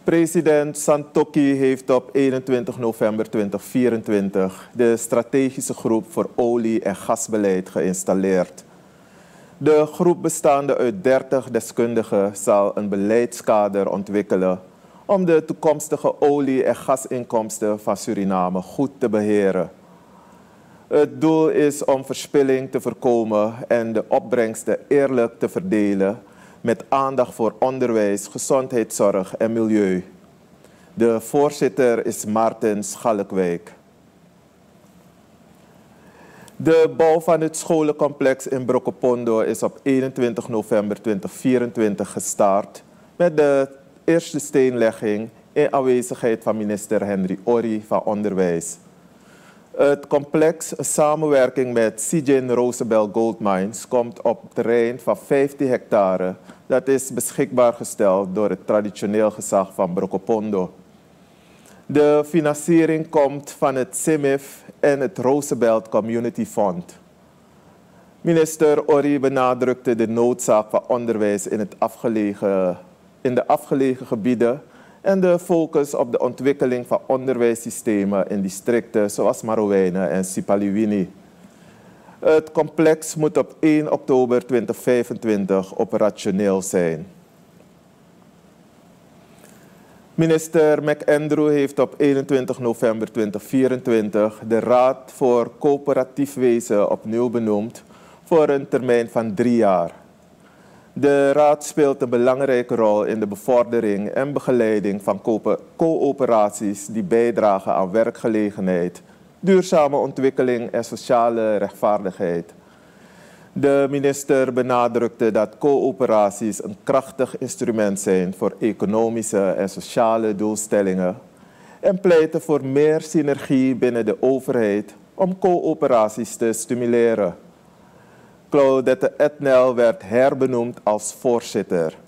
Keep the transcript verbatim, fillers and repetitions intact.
President Santokhi heeft op eenentwintig november tweeduizend vierentwintig de strategische groep voor olie- en gasbeleid geïnstalleerd. De groep bestaande uit dertig deskundigen zal een beleidskader ontwikkelen om de toekomstige olie- en gasinkomsten van Suriname goed te beheren. Het doel is om verspilling te voorkomen en de opbrengsten eerlijk te verdelen met aandacht voor onderwijs, gezondheidszorg en milieu. De voorzitter is Maarten Schalkwijk. De bouw van het scholencomplex in Brokopondo is op eenentwintig november tweeduizend vierentwintig gestart met de eerste steenlegging in aanwezigheid van minister Henry Orry van Onderwijs. Het complex, een samenwerking met Zijin Rosebel Gold Mines, komt op een terrein van vijftien hectare. Dat is beschikbaar gesteld door het traditioneel gezag van Brokopondo. De financiering komt van het C I M I F en het Rosebelt Community Fund. Minister Orry benadrukte de noodzaak van onderwijs in, het afgelegen, in de afgelegen gebieden en de focus op de ontwikkeling van onderwijssystemen in districten zoals Marowijnen en Sipaliwini. Het complex moet op één oktober tweeduizend vijfentwintig operationeel zijn. Minister McAndrew heeft op eenentwintig november tweeduizend vierentwintig de Raad voor Coöperatief Wezen opnieuw benoemd voor een termijn van drie jaar. De Raad speelt een belangrijke rol in de bevordering en begeleiding van coöperaties die bijdragen aan werkgelegenheid, duurzame ontwikkeling en sociale rechtvaardigheid. De minister benadrukte dat coöperaties een krachtig instrument zijn voor economische en sociale doelstellingen en pleitte voor meer synergie binnen de overheid om coöperaties te stimuleren. Claudette Etnel werd herbenoemd als voorzitter.